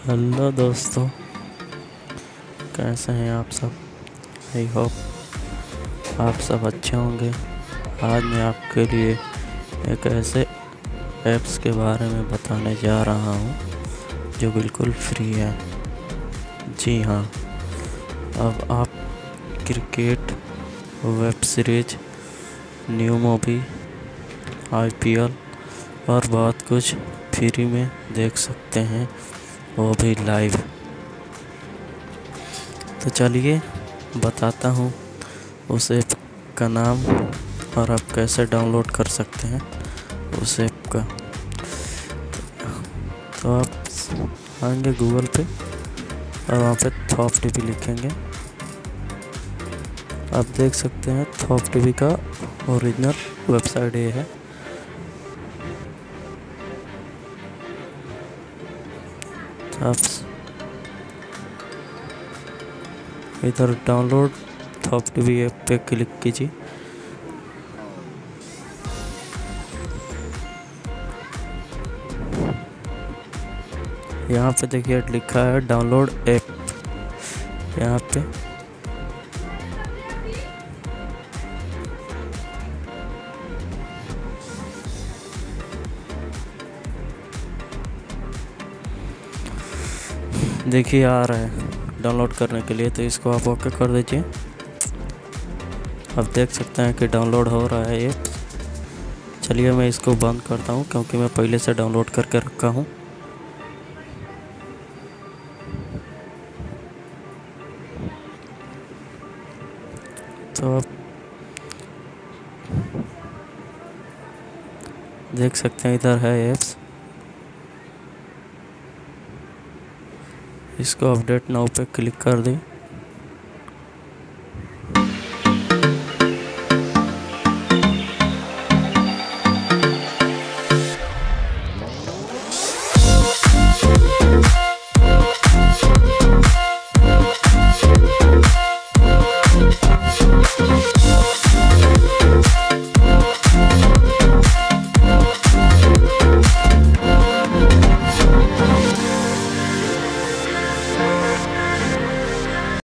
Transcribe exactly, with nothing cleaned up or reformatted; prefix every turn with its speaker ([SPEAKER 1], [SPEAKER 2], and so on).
[SPEAKER 1] Hello दोस्तों, कैसे हैं आप सब। आई होप आप सब अच्छे होंगे। आज मैं आपके लिए एक ऐसे ऐप्स के बारे में बताने जा रहा हूँ जो बिल्कुल फ्री है। जी हाँ, अब आप cricket, web series, new movie, IPL और बहुत कुछ फ्री में देख सकते हैं, वो भी लाइव। तो चलिए बताता हूँ उस ऐप का नाम और आप कैसे डाउनलोड कर सकते हैं उस ऐप का। तो आप आएंगे गूगल पे और वहाँ पे थॉप टीवी लिखेंगे। आप देख सकते हैं थॉप टीवी का ओरिजिनल वेबसाइट ये है। आप इधर डाउनलोड थॉप टीवी ऐप पे क्लिक कीजिए। यहाँ पे देखिए लिखा है डाउनलोड ऐप। यहाँ पे देखिए आ रहा है डाउनलोड करने के लिए, तो इसको आप ओके कर दीजिए। आप देख सकते हैं कि डाउनलोड हो रहा है ये। चलिए मैं इसको बंद करता हूँ क्योंकि मैं पहले से डाउनलोड करके रखा हूँ। तो आप देख सकते हैं इधर है ऐप्स। इसको अपडेट नाउ पे क्लिक कर दें।